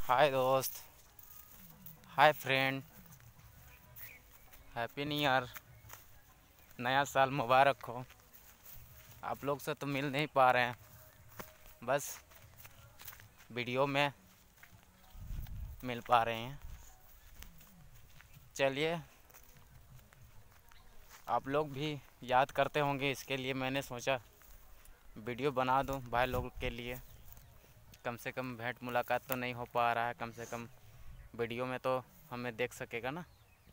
हाय दोस्त, hi friend, happy new year. नया साल मुबारक हो। आप लोग से तो मिल नहीं पा रहे हैं, बस वीडियो में मिल पा रहे हैं। चलिए, आप लोग भी याद करते होंगे, इसके लिए मैंने सोचा वीडियो बना दूं भाई लोगों के लिए। कम से कम भेंट मुलाकात तो नहीं हो पा रहा है, कम से कम वीडियो में तो हमें देख सकेगा ना।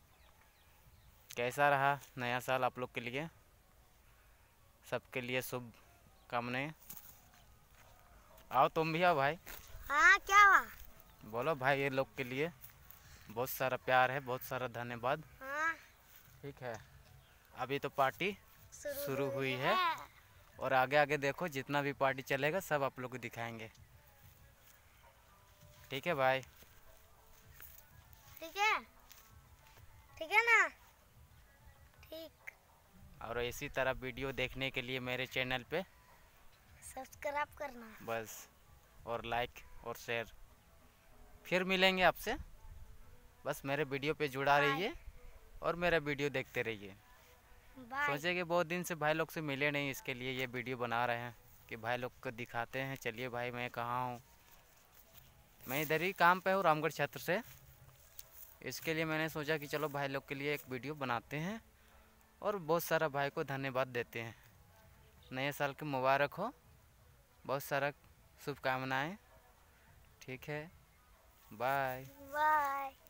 कैसा रहा नया साल आप लोग के लिए? सबके लिए शुभ कामनाएं। आओ, तुम भी आओ भाई। हाँ, क्या हुआ? बोलो भाई, ये लोग के लिए बहुत सारा प्यार है, बहुत सारा धन्यवाद। हाँ, ठीक है, अभी तो पार्टी शुरू हुई है है। और आगे आगे देखो, जितना भी पार्टी चलेगा सब आप लोग को दिखाएंगे। ठीक है भाई। ठीक है, ठीक है ना? ठीक। और इसी तरह वीडियो देखने के लिए मेरे चैनल पे सब्सक्राइब करना। बस, और लाइक और शेयर। फिर मिलेंगे आपसे। बस मेरे वीडियो पे जुड़ा बाय। रहिए और मेरा वीडियो देखते रहिए। बाय। सोचे कि बहुत दिन से भाई लोग से मिले नहीं, इसके लिए ये वीडियो बना रहे हैं कि भाई लोग को दिखाते हैं। चलिए भाई, मैं कहाँ हूँ? मैं इधर ही काम पे हूँ, रामगढ़ क्षेत्र से। इसके लिए मैंने सोचा कि चलो भाई लोग के लिए एक वीडियो बनाते हैं और बहुत सारा भाई को धन्यवाद देते हैं। नए साल की मुबारक हो, बहुत सारा शुभकामनाएं। ठीक है, बाय। बाय।